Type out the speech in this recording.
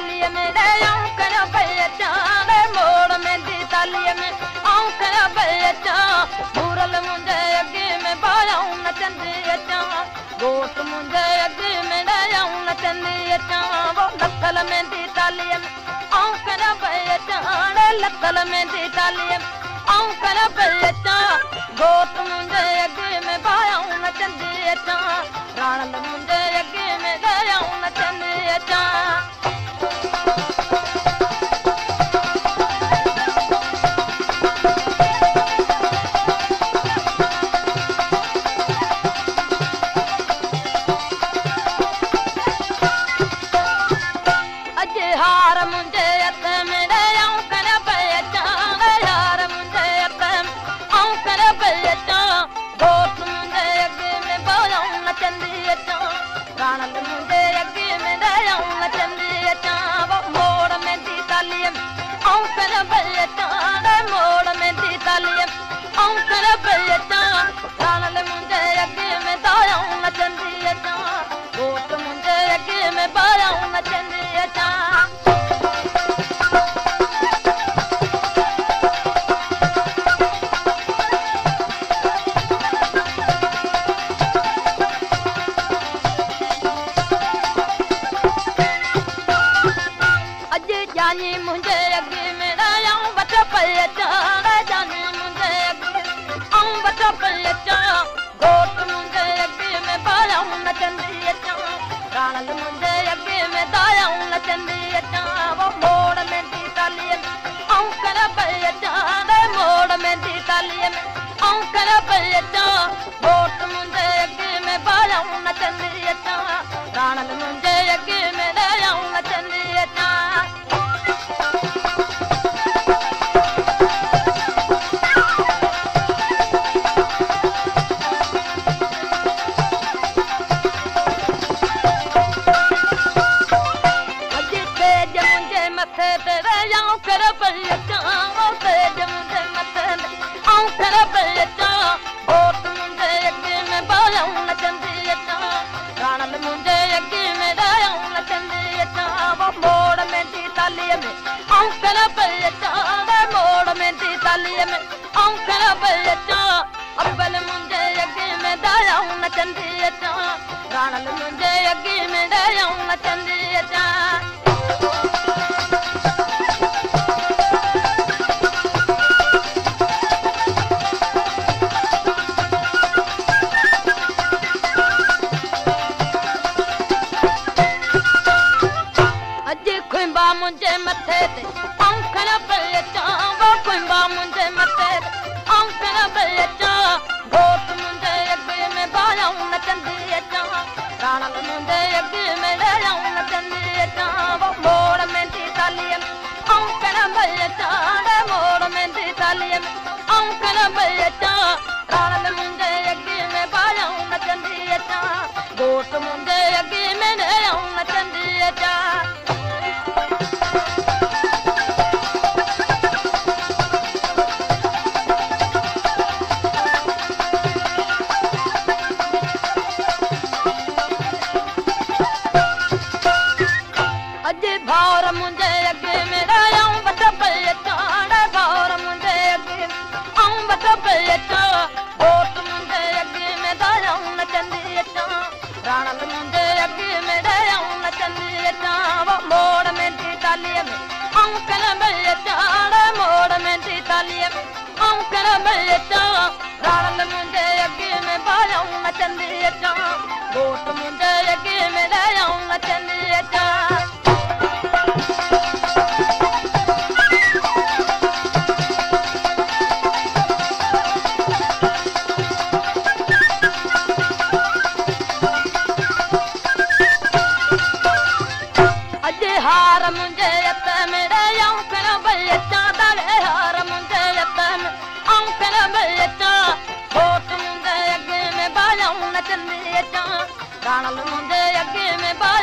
तालीअ में आऊं कर पई अचां मोड़ मेंदी तालीअ में आऊं कर पई अचां मूरल मुंहिंजे अॻे में बायाऊं नचंदी अचां घोट मुंहिंजे अॻे में आऊं नचंदी अचां वो लथल मेंदी तालीअ में आऊं कर पई अचां लथल मेंदी तालीअ में आऊं कर पई अचां घोट मुंहिंजे अॻे में बायाऊं नचंदी अचां राणल मुंहिंजे अॻे में आऊं नचंदी अचां हार मुंहिंजे हथ में आऊं कर पई अचां यार मुंहिंजे हथ में आऊं कर पई अचां घोट मुंहिंजे अॻे में बायाऊं नचंदी अचां राणल मुंहिंजे अॻे में आऊं नचंदी अचां वो मोड़ मेंदी तालीअ में आऊं कर पई अचां मोड़ मेंदी तालीअ में आऊं कर पई अचां राणल मुंहिंजे अॻे में आऊं नचंदी अचां घोट मुंहिंजे अॻे में बायाऊं नचंदी अचां जानी मुंहिंजे अॻे में आऊं वठ पई अचां जानी मुंहिंजे अॻे आऊं वठ पई अचां घोट मुंहिंजे अॻे में बायाऊं नचंदी अचां राणल मुंहिंजे अॻे में आऊं नचंदी अचां वो मोड़ मेंदी तालीअ में आऊं कर पई अचां मोड़ मेंदी तालीअ में आऊं कर पई अचां घोट मुंहिंजे अॻे में बायाऊं नचंदी अचां राणल मुंहिंजे अॻे में आऊं नचंदी अचां आऊं कर पई अचां तेज मुंहिंजे मथे आऊं कर पई अचां घोट मुंहिंजे अॻे में बायाऊं नचंदी अचां राणल मुंहिंजे अॻे में आऊं नचंदी अचां वो मोड़ मेंदी तालीअ में आऊं कर पई अचां मोड़ मेंदी तालीअ में आऊं कर पई अचां अब्बल मुंहिंजे अॻे में आऊं नचंदी अचां राणल मुंहिंजे अॻे में आऊं नचंदी अचां मुंहिंजे मथे ते आऊं कर पई अचां वो खुंबा मुंहिंजे मथे ते आऊं कर पई अचां घोट मुंहिंजे अॻे में बायाऊं नचंदी अचां राणल मुंहिंजे अॻे में आऊं नचंदी अचां वो मोड़ मेंदी तालीअ में आऊं कर पई अचां मोड़ मेंदी तालीअ में आऊं कर पई अचां राणल मुंहिंजे अॻे में बायाऊं नचंदी अचां घोट मुंहिंजे अॻे में आऊं नचंदी अचां भाउर मुंहिंजे अॻे में आऊं वठ पई अचां भाउर मुंहिंजे अॻे आऊं वठ पई अचां घोट मुंहिंजे अॻे में आऊं नचंदी अचां राणल मुंहिंजे अॻे में आऊं नचंदी अचां वो मोड़ मेंदी तालीअ में आऊं कर पई अचां मोड़ मेंदी तालीअ में आऊं कर पई अचां राणल मुंहिंजे अॻे में आऊं नचंदी अचां घोट मुंहिंजे अॻे में आऊं नचंदी अचां हार मुंहिंजे हथ में आऊं कर पई अचां हार मुंहिंजे हथ में आऊं कर पई अचां घोट मुंहिंजे अॻे में बायाऊं नचंदी अचां राणल मुंहिंजे अॻे में